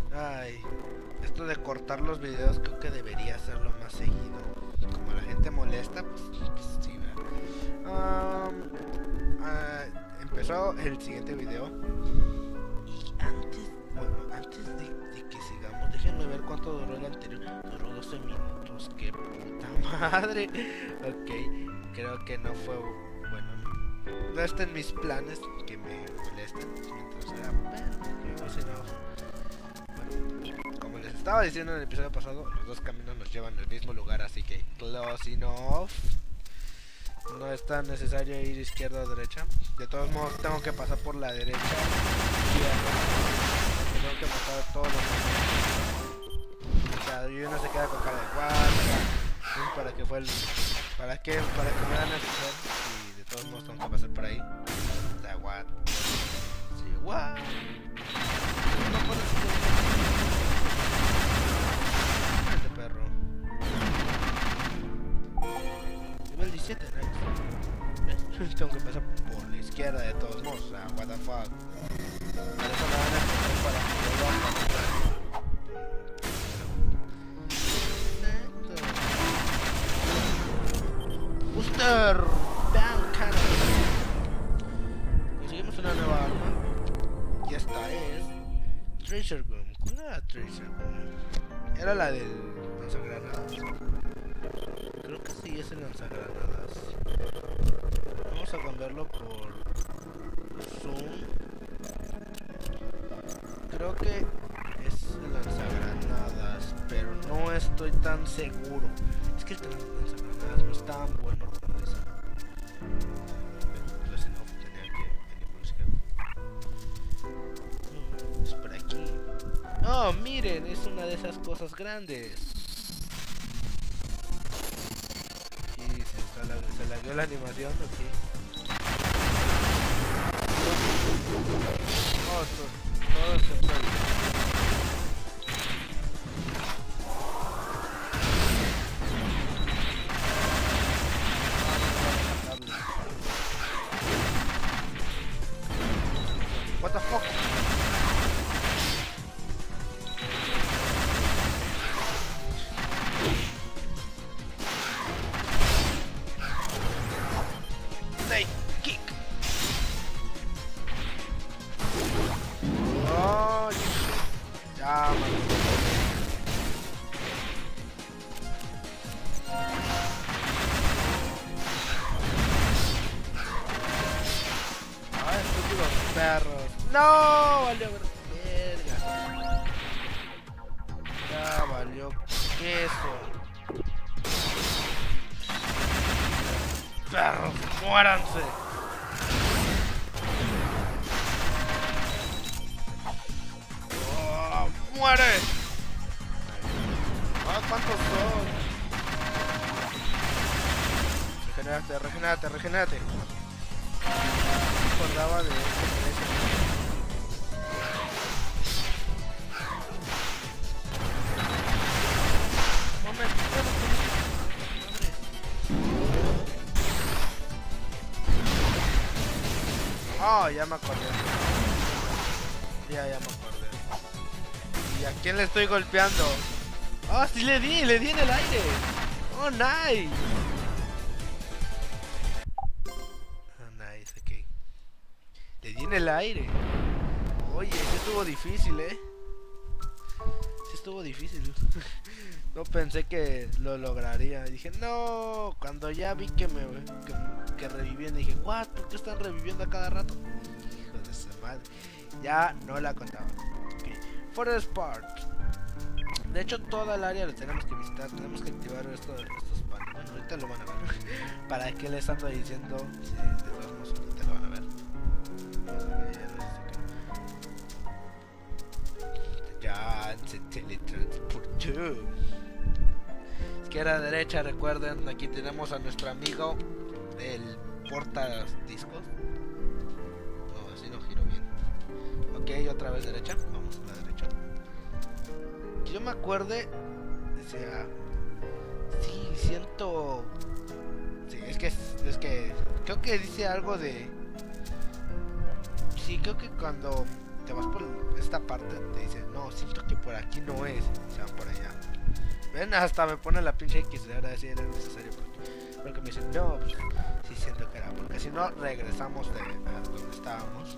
Ay, esto de cortar los videos creo que debería hacerlo más seguido. Como la gente molesta, pues sí, ¿verdad? Empezó el siguiente video. Y antes de que sigamos, déjenme ver cuánto duró el anterior. Duró 12 minutos, qué puta madre. Ok, creo que no fue bueno. No está en mis planes que me molesten mientras grabo, pero si no. Como les estaba diciendo en el episodio pasado, los dos caminos nos llevan al mismo lugar, así que close enough. No es tan necesario ir izquierda o derecha. De todos modos tengo que pasar por la derecha. Tengo que matar a todos los caminos. O sea, y uno se queda con cara de guarda. ¿Para qué fue el...? ¿Para qué me van a hacer? Y de todos modos tengo que pasar por ahí. Da what? Sí, what? No puedo este perro. Nivel 17, nice. Tengo que pasar por la izquierda de todos modos. O sea, what the fuck. Por eso me van a hacer para que yo lo Booster Bank Cannon. Conseguimos una nueva arma. Y esta es Tracer Gun. ¿Cuál era Tracer Gun? Era la del lanzagranadas. Creo que sí es el lanzagranadas. Vamos a cambiarlo por Zoom. Creo que es el lanzagranadas, pero no estoy tan seguro. Es que el lanzagranadas no es tan bueno como esa. Entonces no tenía que venir por la izquierda. Es por aquí. Oh, miren, es una de esas cosas grandes. Y se lagueó la animación, ok. Oh, todo se fue. What the fuck? Snake kick. Oh, ya, man. Ay, estúpidos perros. No, valió verga. Ya valió queso. Perros, muéranse. Oh, muere. Ah, ¿cuántos son? Regenérate. No me acordaba de ese. Oh, ya me acordé. Ya me acordé. ¿Y a quién le estoy golpeando? Oh, sí le di en el aire. Oh, nice. Oh, nice, ok. Le di en el aire. Oye, sí estuvo difícil, Sí estuvo difícil. No pensé que lo lograría. Dije, no. Cuando ya vi que revivían, dije, what, ¿por qué están reviviendo a cada rato? Hijo de su madre. Ya no la contaba. Okay. Forest Park. De hecho, toda el área la tenemos que visitar. Tenemos que activar estos paneles. Bueno, ahorita lo van a ver. ¿Para qué les ando diciendo? Sí, de todos modos, ahorita lo van a ver. Ya se teletransportó. Izquierda, derecha, recuerden, aquí tenemos a nuestro amigo el porta discos. No, así no giro bien. Ok, otra vez derecha. Vamos a la derecha. Que yo me acuerde, decía, sí, siento. Sí, es que creo que dice algo de. Sí, creo que cuando te vas por esta parte te dice, no, siento que por aquí no es, se van por allá. Ven, hasta me pone la pinche X, de ahora sí era necesario porque me dicen, no, pues, sí siento que era, porque si no regresamos a donde estábamos.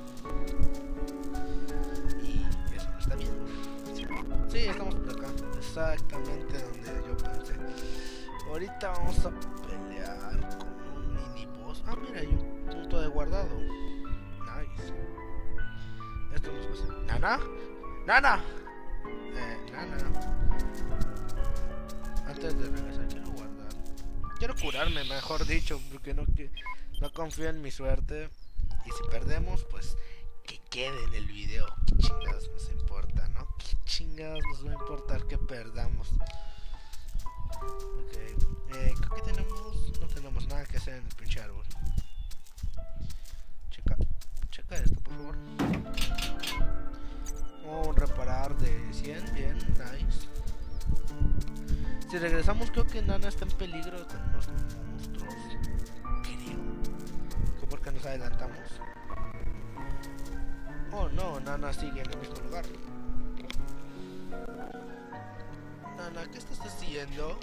Y eso no está bien. Sí, estamos por acá, exactamente donde yo pensé. Ahorita vamos a pelear con un mini boss. Ah, mira, hay un punto de guardado. Nice. Esto nos pasa. ¿Nana? ¡Nana! Nana. Antes de regresar quiero guardar. Quiero curarme, mejor dicho, porque no confío en mi suerte. Y si perdemos, pues que quede en el video. ¿Qué chingados nos importa, no? ¿Qué chingados nos va a importar que perdamos? Ok. Creo que no tenemos nada que hacer en el pinche árbol. Checa esto, por favor. Un reparar de 100, bien, nice. Si regresamos, creo que Nana está en peligro con unos monstruos. Creo. ¿Por qué nos adelantamos? Oh no, Nana sigue en el mismo lugar. Nana, ¿qué estás haciendo?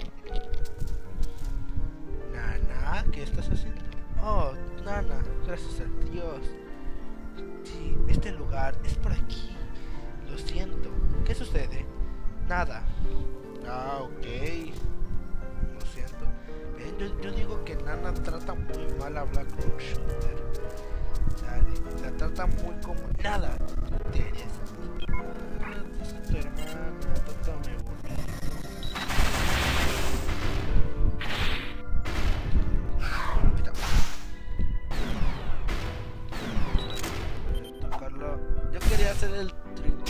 Nana, ¿qué estás haciendo? Oh, Nana, gracias a Dios. Sí, este lugar es por aquí. Lo siento. ¿Qué sucede? Nada. Ah, ok. Lo siento. Yo digo que Nana trata muy mal a Black Rock Shooter. Dale, la trata muy como nada. Te interesa. Es tu hermana, trátame bonito. Tocarlo. Yo quería hacer el trinco.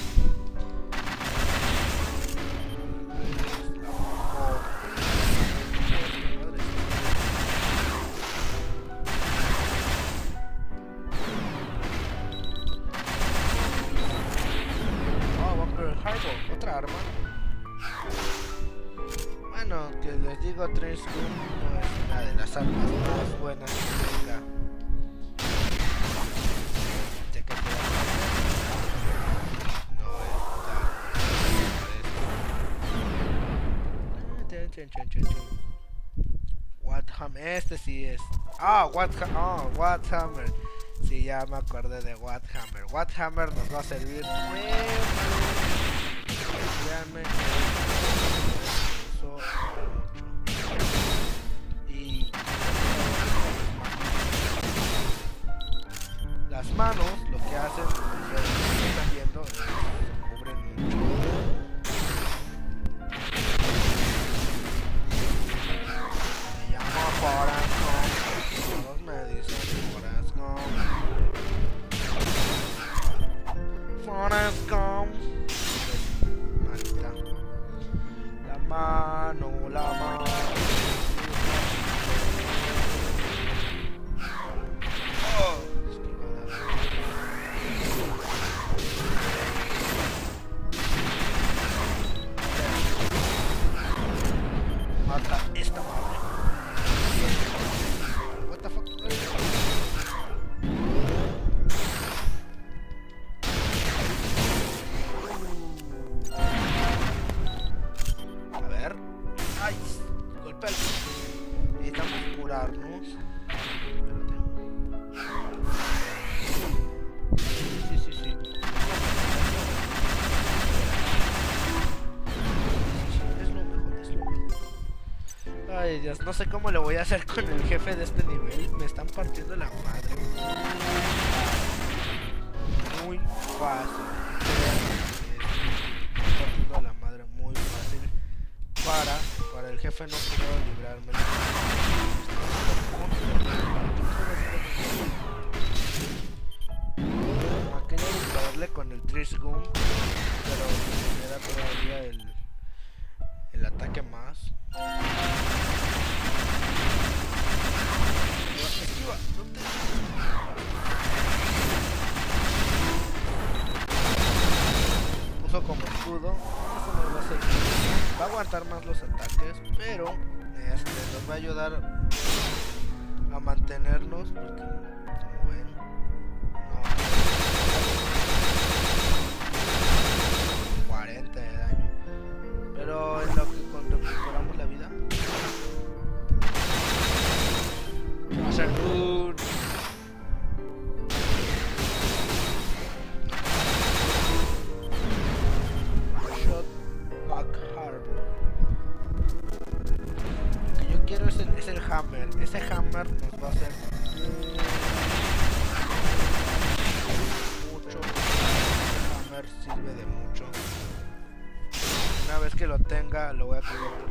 Otra arma. Bueno, que les digo, Trace Gun no es una de las armas más buenas que tenga. Ya que no es Warhammer, este sí es. Warhammer. Sí, ya me acordé de Warhammer. Warhammer nos va a servir. Créanme, eso mucho. Y las manos lo que hacen, ustedes están viendo, cubren mucho. Me llamo Corazón. Todos me dicen Corazón. Forrest Gump. La mano. Mata esta madre. What the fuck? Ay, golpea. Necesitamos curarnos. Sí. Es lo mejor. Ay, Dios, no sé cómo lo voy a hacer con el jefe de este nivel. Me están partiendo la madre. Muy fácil. Me están partiendo la madre muy fácil. Para el jefe no puedo librarme. Quería dispararle con el Trace Gun, pero me da todavía el ataque más. Esquiva, no te... Puso como escudo. Eso me va a servir. Va a aguantar más los ataques, pero nos va a ayudar a mantenernos, porque como ven, no 40 ese hammer nos va a hacer mucho. Ese hammer sirve de mucho. Una vez que lo tenga, lo voy a cambiar por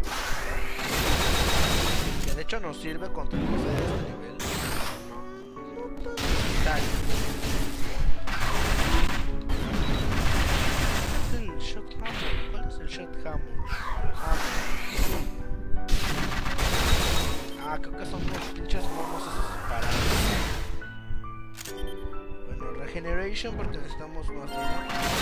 que de hecho nos sirve contra el jefe de este nivel. Tal. ¿Cuál es el shot hammer? Ah, creo que son unos pinches monos esos parados. Bueno, regeneration porque necesitamos más vida.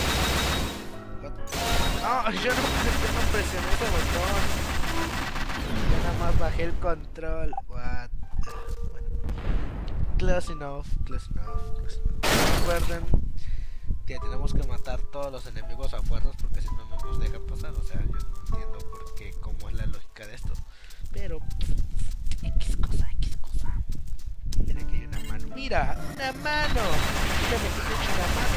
No, yo no presioné ese botón. Yo nada más bajé el control. What? Bueno. Close enough. Recuerden que tenemos que matar todos los enemigos a fuerzas porque si no, no nos dejan pasar. O sea, yo no entiendo por qué, cómo es la lógica de esto. Pero X cosa. Mira que hay una mano. ¡Mira! ¡Una mano! Mira, me quito una mano.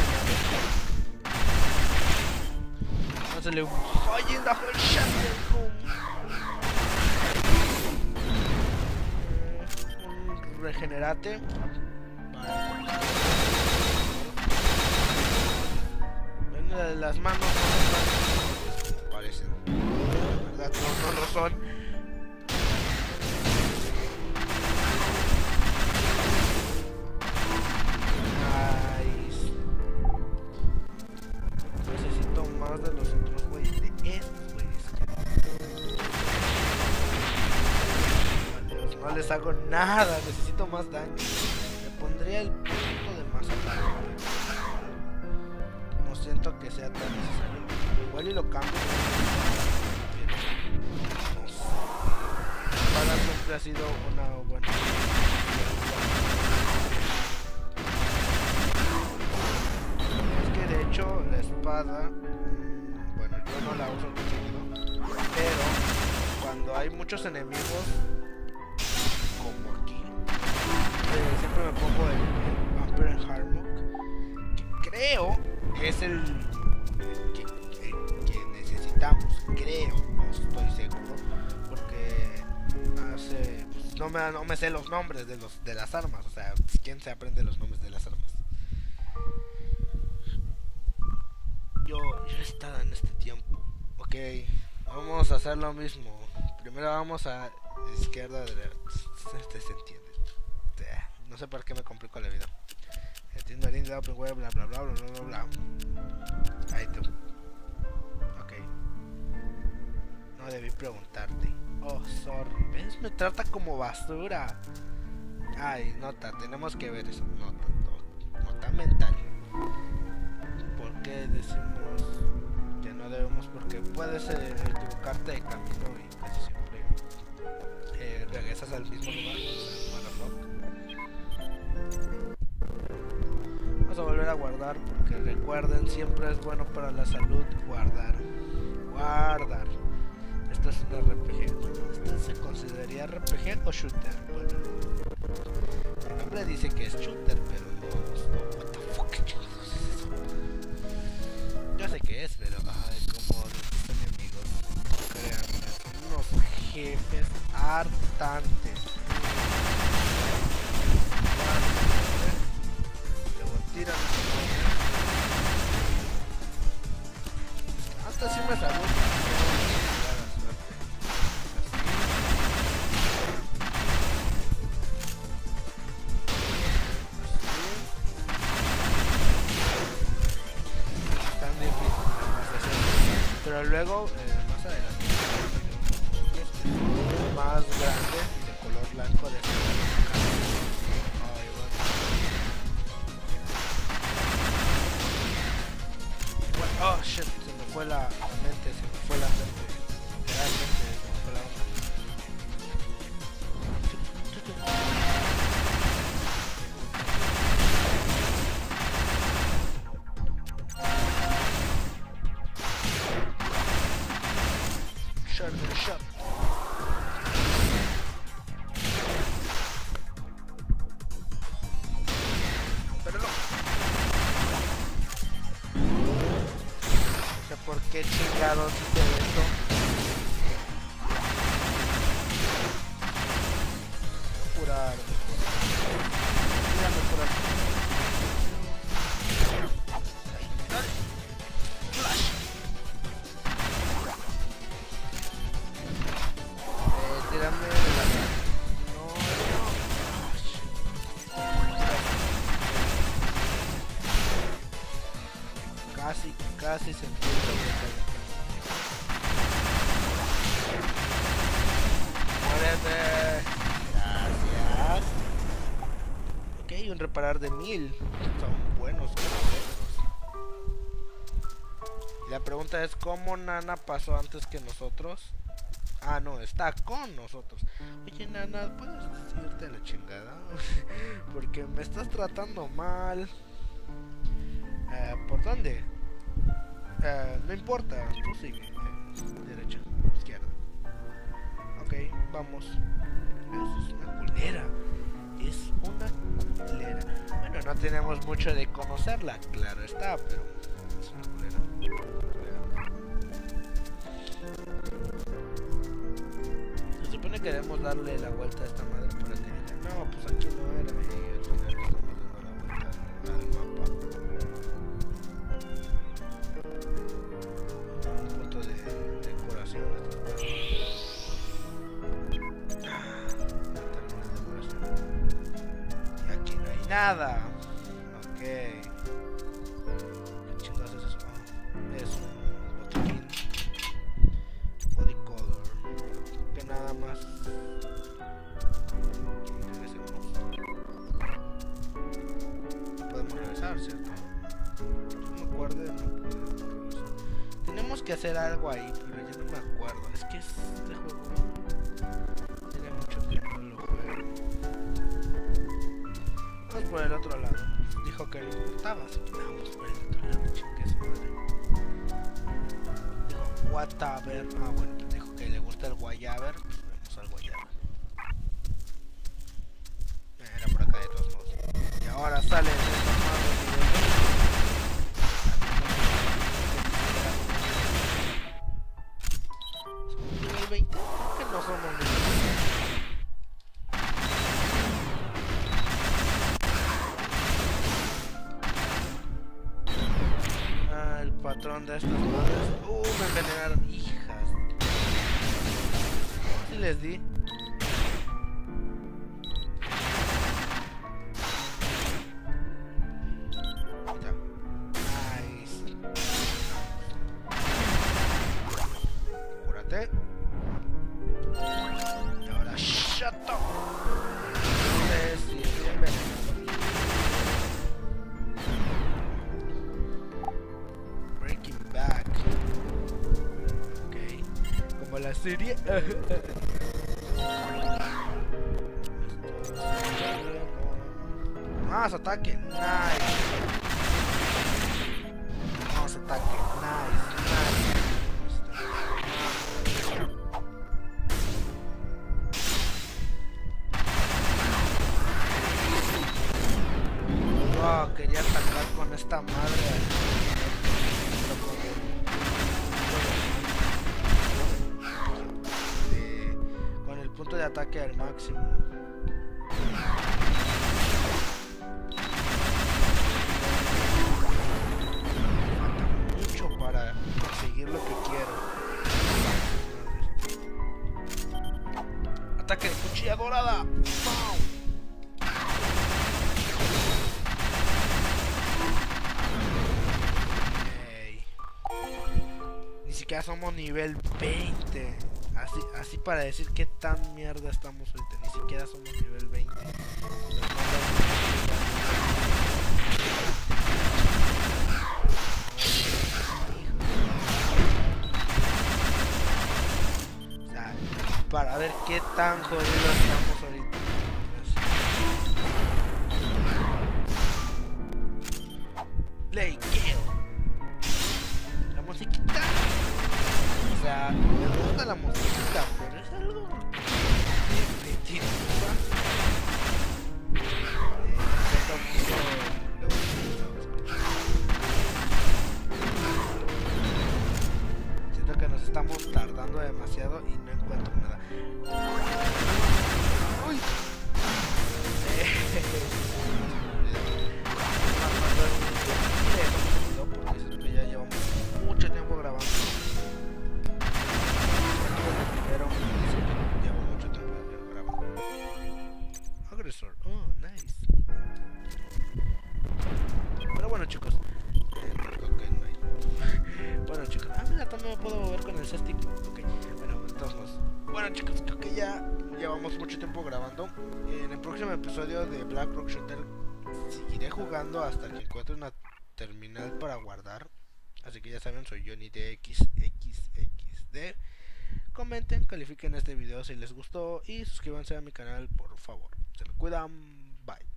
Hazle un high in the whole shutter. Un regenerate. Ven, las manos no son parecen. La verdad, no lo son. Necesito más de los otros güeyes, de estos güeyes. Dios, no les hago nada, necesito más daño. Le pondría el punto de más ataque. No siento que sea tan necesario. Igual y lo cambio. Pero no sé. Para siempre ha sido una buena. De hecho, la espada, bueno, yo no la uso muy seguido, pero cuando hay muchos enemigos, como aquí, siempre me pongo el Vampire Harmok, que creo es el que necesitamos, creo, no estoy seguro, porque hace, pues, no me sé los nombres de las armas, o sea, ¿quién se aprende los nombres de las armas? Yo he estado en este tiempo. Ok, vamos a hacer lo mismo. Primero vamos a izquierda, derecha. Se entiende. No sé por qué me complico la vida. Entiendo el open web, bla bla bla bla bla bla. Ahí tú. Ok. No debí preguntarte. Oh, sorry. ¿Ves? Me trata como basura. Ay, nota, tenemos que ver eso. Nota mental. ¿Por qué decimos que no debemos? Porque puedes equivocarte de camino y casi siempre regresas al mismo lugar. Vamos a volver a guardar porque recuerden, siempre es bueno para la salud guardar. Esto es un RPG. ¿Esto se consideraría RPG o shooter? Bueno, el nombre dice que es shooter, pero no. What the fuck, chingados es eso? Ya sé que es, pero como los enemigos, créanme, son unos jefes hartantes. Luego tiran. Hasta si me salgo. Pero luego, más adelante, más grande, de color blanco de oh shit, se me fue la mente, realmente se me fue la onda. Shot. Pero no. No sé por qué chingados hice esto. sentir muérete. Gracias. Ok, un reparar de 1000. Son buenos consejos. Y la pregunta es, ¿cómo Nana pasó antes que nosotros? Ah, no, está con nosotros. Oye, Nana, ¿puedes decirte la chingada? Porque me estás tratando mal. ¿Por dónde? No importa, tú sigue. Derecha, izquierda. Ok, vamos. Es una culera. Es una culera. Bueno, no tenemos mucho de conocerla, claro está, pero es una culera. Se supone que debemos darle la vuelta a esta madre para que diga, no, pues aquí no era, y al final estamos dando la vuelta al mapa. Un punto de decoración. Y aquí no hay nada. Ok. ¿Qué chingados es eso? Es un botiquín. Body color. Que nada más. No podemos regresar, ¿cierto? No me acuerdo, no podemos regresar. Tenemos que hacer algo ahí, pero ya no me acuerdo. Es que este juego tiene mucho tiempo en lo juego. Vamos por el otro lado. Dijo que no importaba, así que vamos por el otro lado. Chingue su madre. Dijo, whatever. Ah, bueno, pues dijo que le gusta el guayaber. Pues vamos al guayaber. Era por acá de todos modos. Y ahora sale el nivel 20. Creo que no somos nivel 20. El patrón de estas madres. Me envenenaron, hijas. ¿Sí les di? Nice. Cúrate. Y ahora shut up. Sí, estoy envenenado. La serie. Más ataque, nice. Más ataque, nice. Wow, quería atacar con esta madre. Punto de ataque al máximo. Falta mucho para conseguir lo que quiero. Ataque de cuchilla dorada. ¡Pau! Okay. Ni siquiera somos nivel 20. Así para decir qué tan mierda estamos ahorita. Ni siquiera somos nivel 20. O sea, para ver qué tan jodidos estamos ahorita. Play kill. La musiquita. O sea, me gusta la música, pero es algo repetitivo. Siento que nos estamos tardando demasiado y no encuentro nada. Uy. Porque siento que ya llevamos mucho tiempo grabando. Pero llevo mucho tiempo grabando. Agresor, oh, nice. Pero bueno, chicos, creo que no hay ese stick. Ok, bueno, entonces. Bueno, chicos, creo que ya llevamos mucho tiempo grabando. En el próximo episodio de Black Rock Shooter seguiré jugando hasta que encuentre una terminal para guardar. Así que ya saben, soy Johnny DXXXD. Comenten, califiquen este video si les gustó y suscríbanse a mi canal, por favor. Se me cuidan, bye.